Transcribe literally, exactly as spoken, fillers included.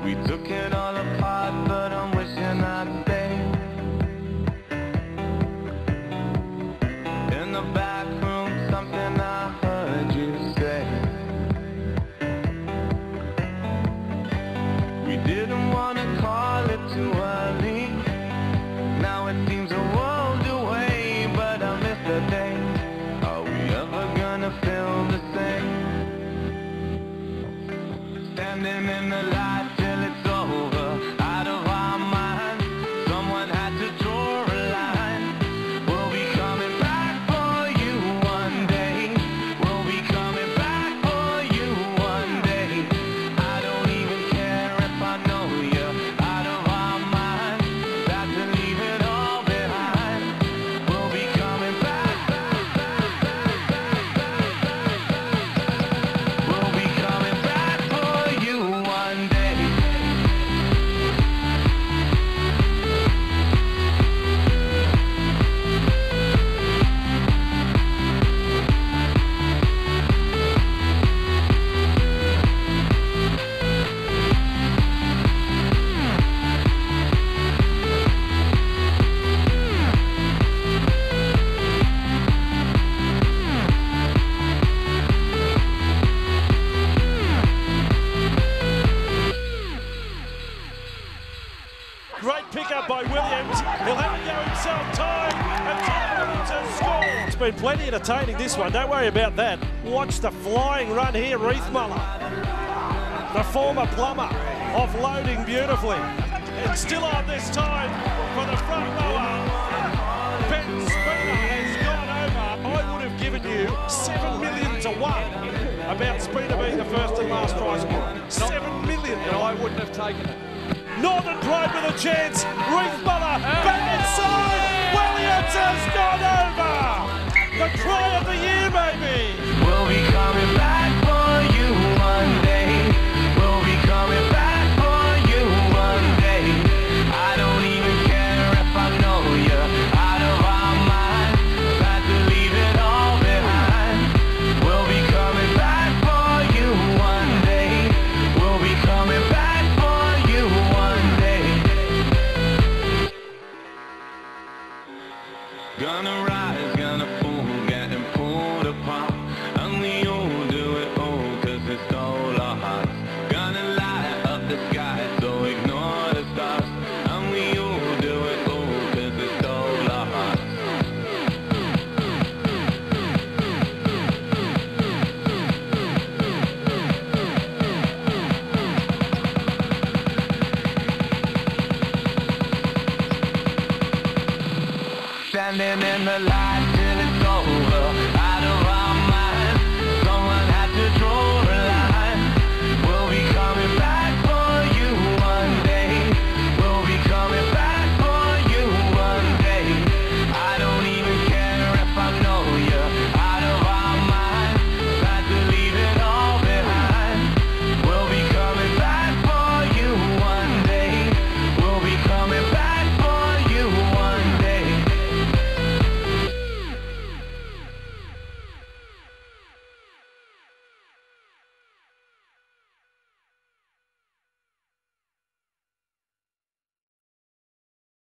We took it all apart, but I'm wishing I'd stay in the back room. Something I heard you say. We didn't want to call it too early. Now it seems a world away, but I miss the day. Are we ever gonna feel the same? Standing in the light till it's over, out of our minds. Someone had to draw a line. We'll be coming back for you one day. We'll be coming back for you one day. I don't even care if I know you're out of our minds. Got to leave it all behind. We'll be coming back, back, back, back, back, back, back. We'll be coming back for you one day. Great pickup by Williams. He'll have to go himself time, and Williams has scored. It's been plenty entertaining, this one. Don't worry about that. Watch the flying run here, Reithmuller, the former plumber, offloading beautifully. And still on this time for the front rower. Ben Spina has gone over. I would have given you seven million to one about Spina being the first and last try scorer. Seven million. And I wouldn't have taken it. Northern Pride with a chance. Reithmuller back inside. Williams has gone over. The try of the year, maybe.